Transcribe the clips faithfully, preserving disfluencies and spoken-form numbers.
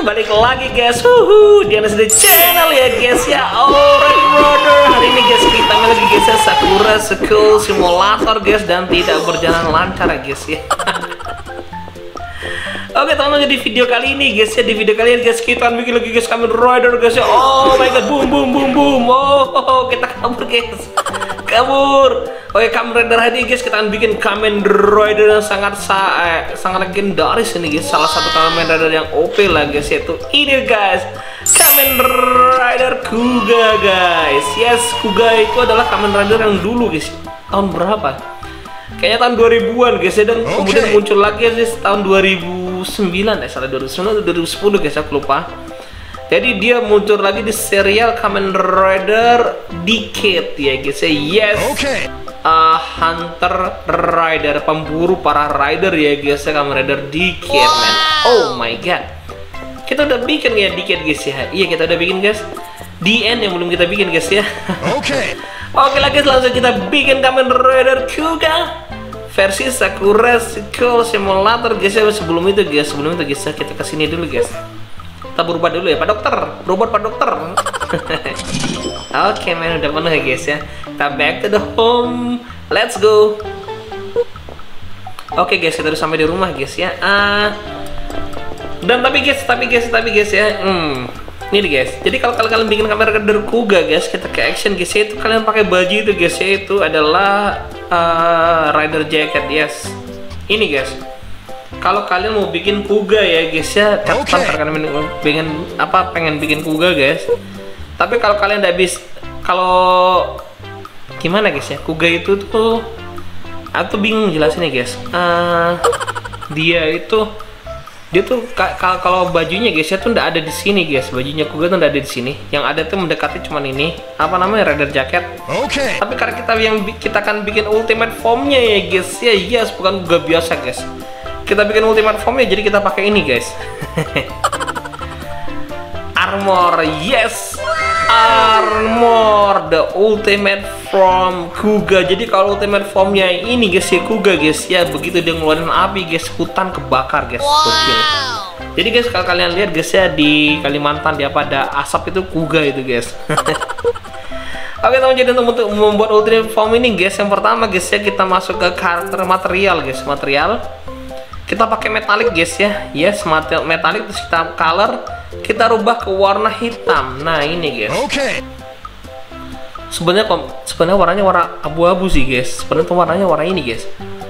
balik lagi guys, Wuhu, di Anas Channel ya guys ya. Alright brother, hari ini guys kita main lagi guys ya Sakura School Simulator guys, dan tidak berjalan lancar ya guys ya. Oke teman-teman, di video kali ini guys ya, di video kali ini guys kita bikin lagi guys Kamen Rider guys ya. Oh my god, boom boom boom boom. Oh kita kabur guys, kabur. Oke, Kamen Rider hari ini guys kita akan bikin Kamen Rider yang sangat sa eh, sangat legendaris ini guys. Salah satu Kamen Rider yang O P lah guys, yaitu ini guys, Kamen Rider Kuga guys. Yes, Kuga itu adalah Kamen Rider yang dulu guys. Tahun berapa? Kayaknya tahun dua ribuan guys ya, dan okay. Kemudian muncul lagi guys tahun dua ribu sembilan, eh salah dua ribu sembilan atau dua ribu sepuluh guys, aku lupa. Jadi dia muncul lagi di serial Kamen Rider Decade ya guys ya. Yes. Okay. Uh, Hunter Rider, pemburu para rider ya guys ya, Kamen Rider Decade wow. Man. Oh my god. Kita udah bikin ya Decade guys ya. Iya, kita udah bikin guys. D N yang belum kita bikin guys ya. Oke. Okay. Oke lah guys, langsung kita bikin Kamen Rider Kuga versi Sakura School Simulator guys ya. Sebelum itu guys, sebelum itu guys ya, kita kesini dulu guys. Kita berubah dulu ya Pak Dokter, robot Pak Dokter. Oke okay, man, udah penuh ya guys ya. Kita back to the home, let's go. Oke okay, guys, kita udah sampai di rumah guys ya. Uh, dan tapi guys, tapi guys, tapi guys ya. Hmm, ini guys. Jadi kalau kalian bikin Kamen Rider Kuga guys, kita ke action guys ya, itu kalian pakai baju itu guys ya, itu adalah uh, Rider Jacket. Yes, ini guys. Kalau kalian mau bikin Kuga ya guys ya, catatan okay. Kalian pengen apa pengen bikin Kuga guys. Tapi kalau kalian tidak bisa, kalau gimana guys ya, Kuga itu tuh atau bingung jelasin ya guys. Uh, dia itu dia tuh kalau bajunya guys ya tuh tidak ada di sini guys. Bajunya Kuga tuh tidak ada di sini. Yang ada tuh mendekati cuman ini. Apa namanya, Rider Jacket. Oke. Okay. Tapi karena kita yang kita akan bikin ultimate formnya ya guys ya. Yes, bukan Kuga biasa guys. Kita bikin ultimate formnya, jadi kita pakai ini guys. Armor, yes, armor, the ultimate form Kuga. Jadi kalau ultimate formnya ini guys ya Kuga guys ya, begitu dia ngeluarin api guys, hutan kebakar guys. Gokil. Jadi guys kalau kalian lihat guys ya, di Kalimantan dia pada asap itu Kuga itu guys. Oke teman, jadi untuk membuat ultimate form ini guys, yang pertama guys ya, kita masuk ke karakter material guys, material. Kita pakai metalik guys ya. Yes, metalik, terus kita color, kita rubah ke warna hitam. Nah, ini guys. Oke. Okay. Sebenarnya sebenarnya warnanya warna abu-abu sih guys. Sebenarnya tuh warnanya warna ini guys.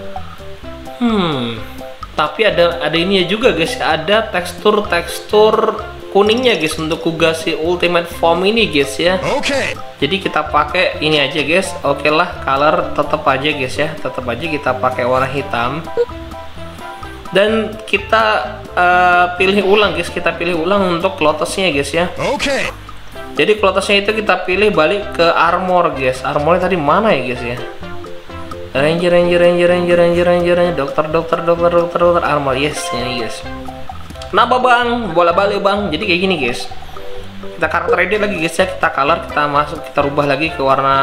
Hmm. Tapi ada ada ini juga guys. Ada tekstur-tekstur kuningnya guys untuk Kuga si ultimate form ini guys ya. Oke. Okay. Jadi kita pakai ini aja guys. Oke okay lah, color tetap aja guys ya. Tetap aja kita pakai warna hitam. Dan kita uh, pilih ulang guys, kita pilih ulang untuk lotusnya guys ya. Oke. Okay. Jadi lotusnya itu kita pilih balik ke armor guys. Armornya tadi mana ya guys ya? Ranger, ranger, ranger, ranger, ranger, ranger, ranger, dokter, dokter, dokter, dokter, dokter, armor. Yes, ini guys. Kenapa bang? Bola balik bang. Jadi kayak gini guys. Kita karakter edit lagi guys ya. Kita color, kita masuk, kita rubah lagi ke warna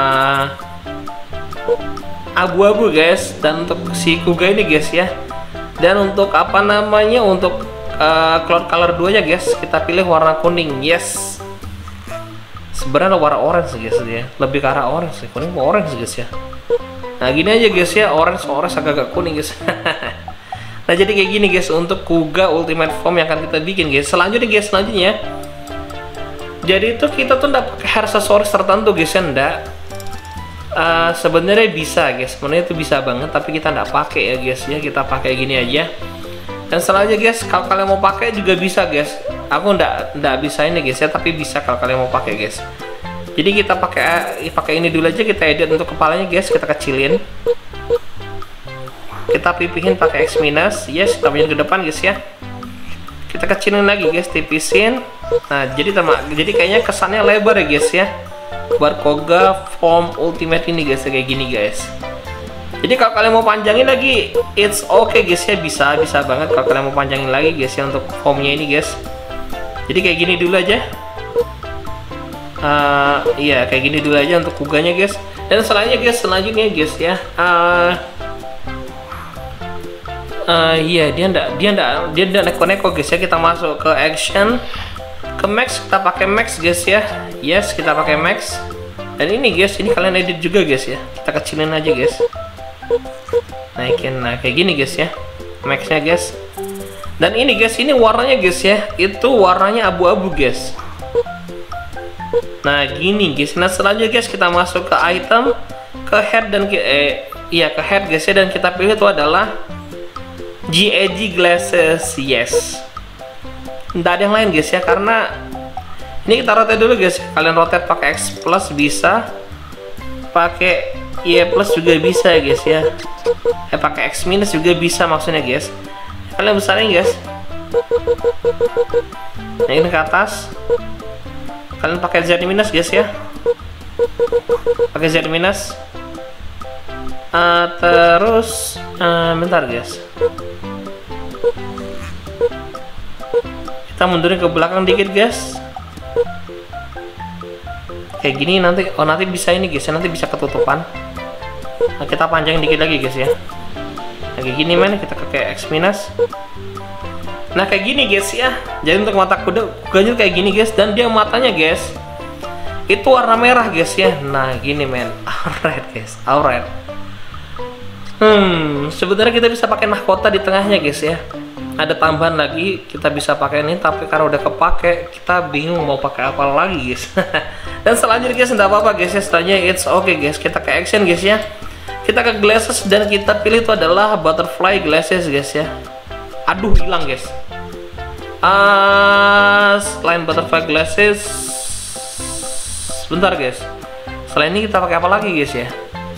abu-abu guys. Dan untuk si Kuga ini guys ya. Dan untuk apa namanya, untuk uh, cloud color dua nya guys, kita pilih warna kuning. Yes. Sebenarnya warna orange guys ya, lebih ke arah orange, kuning ke orange guys ya. Nah gini aja guys ya, orange orange agak-agak kuning guys. Nah jadi kayak gini guys untuk Kuga ultimate form yang akan kita bikin guys. Selanjutnya guys, selanjutnya. Jadi itu kita tuh nggak pakai aksesoris tertentu guys ya, ndak. Uh, sebenarnya bisa guys, sebenarnya itu bisa banget, tapi kita nggak pakai ya guys ya, kita pakai gini aja. Dan selanjutnya guys, kalau kalian mau pakai juga bisa guys. Aku nggak nggak bisa ini guys ya, tapi bisa kalau kalian mau pakai guys. Jadi kita pakai pakai ini dulu aja, kita edit untuk kepalanya guys, kita kecilin, kita pipihin pakai X minus. Yes, kita pindah ke depan guys ya. Kita kecilin lagi guys, tipisin. Nah jadi tema, jadi kayaknya kesannya lebar ya guys ya. Buat Kuga form ultimate ini guys, kayak gini guys. Jadi kalau kalian mau panjangin lagi, it's okay guys ya, bisa bisa banget kalau kalian mau panjangin lagi guys ya untuk formnya ini guys. Jadi kayak gini dulu aja. Uh, iya kayak gini dulu aja untuk Kuganya guys. Dan selanjutnya guys, selanjutnya guys ya. Uh, uh, iya dia ndak dia ndak dia ndak neko-neko guys ya. Kita masuk ke action, ke max, kita pakai max guys ya. Yes, kita pakai max. Dan ini guys, ini kalian edit juga guys ya. Kita kecilin aja guys. Naikin, nah kayak gini guys ya, maxnya guys. Dan ini guys, ini warnanya guys ya, itu warnanya abu-abu guys. Nah gini guys. Nah selanjutnya guys, kita masuk ke item, ke head dan ke eh iya ke head guys ya, dan kita pilih itu adalah G A G glasses. Yes, nggak ada yang lain guys ya, karena ini kita rotate dulu guys. Kalian rotate pakai X plus bisa, pakai Y plus juga bisa guys ya. Eh pakai X minus juga bisa maksudnya guys. Kalian besarin guys. Nah ini ke atas. Kalian pakai Z minus guys ya. Pakai Z minus. Uh, terus uh, bentar guys. Kita mundurin ke belakang dikit guys. Kayak gini nanti, oh nanti bisa ini guys, nanti bisa ketutupan. Nah, kita panjangin dikit lagi guys ya. Nah, kayak gini men, kita pakai X minus. Nah kayak gini guys ya. Jadi untuk mata kuda kudanya kayak gini guys, dan dia matanya guys itu warna merah guys ya. Nah gini men, alright guys, alright. Hmm, sebenarnya kita bisa pakai mahkota di tengahnya guys ya. Ada tambahan lagi, kita bisa pakai ini, tapi karena udah kepake, kita bingung mau pakai apa lagi guys. Dan selanjutnya guys, enggak apa-apa guys ya, setelahnya it's okay guys. Kita ke action guys ya. Kita ke glasses dan kita pilih itu adalah butterfly glasses guys ya. Aduh hilang guys. Uh, selain butterfly glasses, bentar guys. Selain ini kita pakai apa lagi guys ya?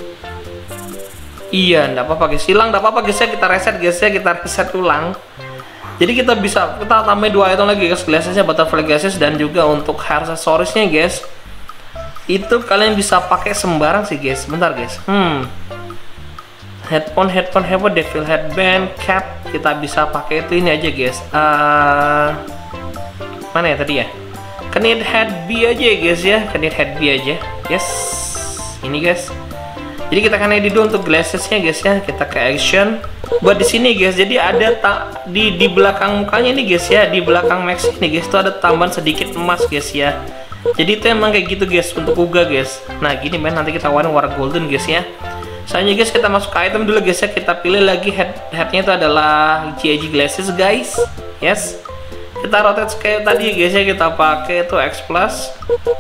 Iya, enggak apa-apa guys. Hilang enggak apa-apa guys ya, kita reset guys ya, kita reset ulang. Jadi kita bisa, kita tambah dua item lagi guys, glassesnya butterfly glasses, dan juga untuk hair accessories-nya guys. Itu kalian bisa pakai sembarang sih guys. Bentar guys. Hmm. Headphone, headphone, headphone, devil headband, cap, kita bisa pakai itu ini aja guys. Uh, mana ya tadi ya? Knit head B aja ya guys ya, knit head B aja. Yes. Ini guys. Jadi kita akan edit dulu untuk glassesnya guys ya. Kita ke action. Buat di sini guys, jadi ada tak di di belakang mukanya ini guys ya, di belakang max ini guys, itu ada tambahan sedikit emas guys ya. Jadi itu emang kayak gitu guys untuk Uga guys. Nah gini men, nanti kita warna warna golden guys ya. Selanjutnya guys, kita masuk ke item dulu guys ya. Kita pilih lagi head headnya itu adalah G A G glasses guys. Yes. Kita rotate kayak tadi guys ya, kita pakai itu X plus.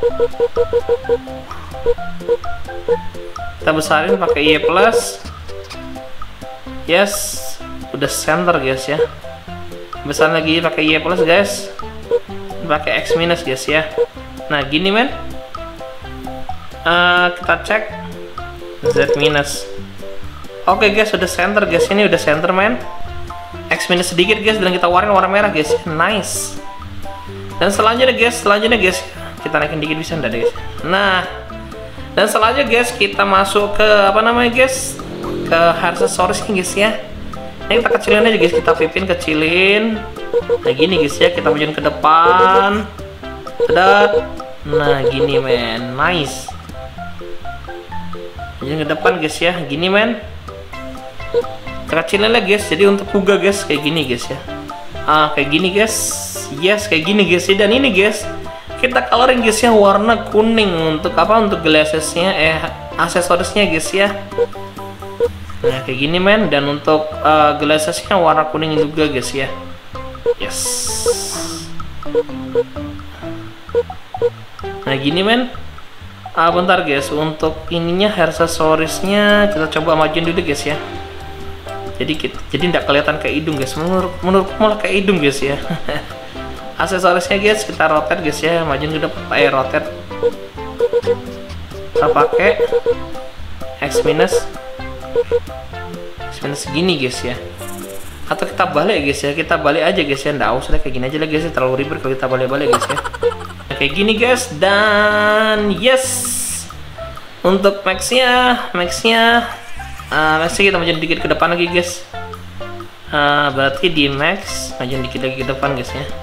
Kita besarin pakai Y plus. Yes, udah center guys ya. Besar lagi pakai Y plus guys. Pakai X minus guys ya. Nah gini men. Uh, kita cek Z minus. Oke okay, guys, udah center guys, ini udah center men. X minus sedikit guys, dan kita warnain warna merah guys. Nice. Dan selanjutnya guys, selanjutnya guys, kita naikin dikit bisa enggak guys. Nah, dan selanjutnya guys, kita masuk ke apa namanya guys, ke hair accessories guys ya. Ini kita kecilin aja guys, kita pipin kecilin. Nah gini guys ya, kita majuin ke depan. Sedap. Nah gini men, nice. Majuin ke depan guys ya, gini men. Kita kecilin lagi guys, jadi untuk Uga guys kayak gini guys ya. Ah kayak gini guys, yes kayak gini guys ya. Dan ini guys, kita coloring guys ya warna kuning untuk apa, untuk glassesnya eh aksesorisnya guys ya. Nah kayak gini men, dan untuk uh, glassesnya warna kuning juga guys ya. Yes. Nah gini men. Ah bentar guys, untuk ininya hair accessorisnya kita coba majuin dulu guys ya. Jadi kita, jadi tidak kelihatan kayak hidung guys. Menurut menurut malah kayak hidung guys ya. Aksesorisnya guys kita rotate guys ya, majuin ke depan, eh rotate. Kita pakai X minus. X minus segini guys ya. Atau kita balik guys ya, kita balik aja guys ya. Nggak usah kayak gini aja lah guys ya, terlalu ribet kalau kita balik-balik guys ya. Nah, kayak gini guys, dan yes. Untuk maxnya, maxnya Uh, maxnya kita majuin dikit ke depan lagi guys. Uh, berarti di max majuin dikit lagi ke depan guys ya.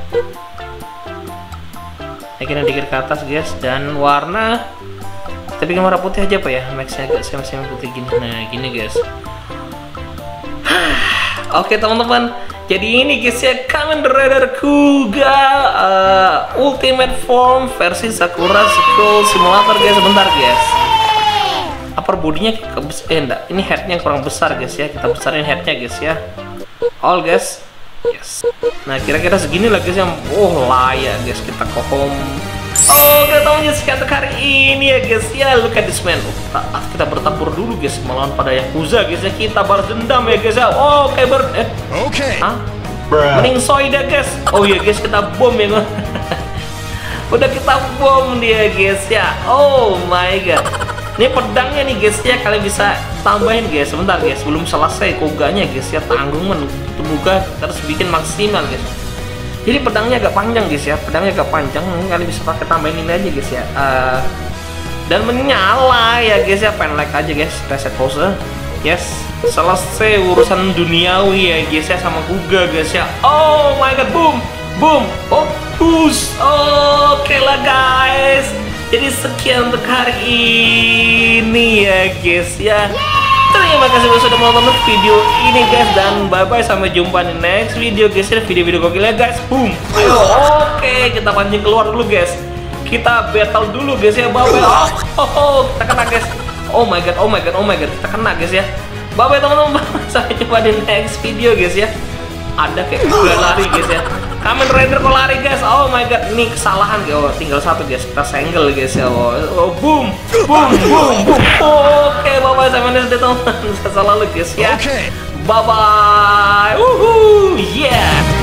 Naikin dikit ke atas guys, dan warna kita bikin warna putih aja apa ya, maxnya agak semi-semi putih gini. Nah gini guys. Oke teman-teman, jadi ini guys ya Kamen Rider Kuga uh, Ultimate Form versi Sakura School Simulator guys. Sebentar guys, upper bodinya eh enggak, ini headnya kurang besar guys ya. Kita besarin headnya guys ya. All guys, yes. Nah kira-kira segini lah guys yang oh layak guys kita ke home. Oh gak tau guys, untuk hari ini ya guys ya, look at this man. Oh, kita bertempur dulu guys melawan pada Yakuza guys ya. Kita balas dendam ya guys ya. Oh kayak ber eh Oke okay. Hah? Mending soy dah guys. Oh iya guys, kita bom ya guys. Udah kita bom dia guys ya. Oh my god, ini pedangnya nih guys ya, kalian bisa tambahin guys. Sebentar guys, belum selesai Koganya guys ya. Tanggungan Kuga terus bikin maksimal guys. Jadi pedangnya agak panjang guys ya, pedangnya agak panjang. Kalian bisa pakai tambahin ini aja guys ya. Uh, dan menyala ya guys ya. Pen like aja guys, reset pause. Yes, selesai urusan duniawi ya guys ya sama Kuga guys ya. Oh my god, boom, boom, oh push. Oke okay lah guys. Jadi sekian untuk hari ini ya guys ya. Terima kasih sudah menonton video ini guys, dan bye bye, sampai jumpa di next video guys ya. Video-video gokil ya guys. Boom. Ayo, oke okay, kita pancing keluar dulu guys. Kita battle dulu guys ya. Bye bye. Oh, oh, oh, kita kena guys. Oh my god, oh my god, oh my god, kita kena guys ya. Bye bye teman-teman. Sampai jumpa di next video guys ya. Ada kayak gue lari guys ya. Kamen Rider kok lari guys. Oh my god, ini kesalahan guys. Oh, tinggal satu guys, kita senggel guys ya. Oh, oh boom, boom, boom, boom. Oh, oke, okay, bye bye, sampai next video teman-teman. Saya salah guys ya. Okay. Bye bye. Woohoo, yeah.